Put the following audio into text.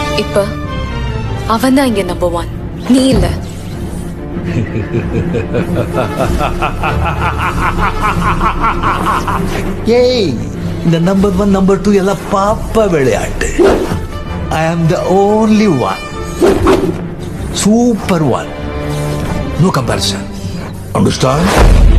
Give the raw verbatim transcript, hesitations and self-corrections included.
இப்ப அவன் தான் இங்க நம்பர் ஒன், நீ இல்ல. ஏய், இந்த நம்பர் ஒன் நம்பர் டூ எல்லாம் பாப்பா விளையாட்டு. I am the only one, super one, no comparison. Understand?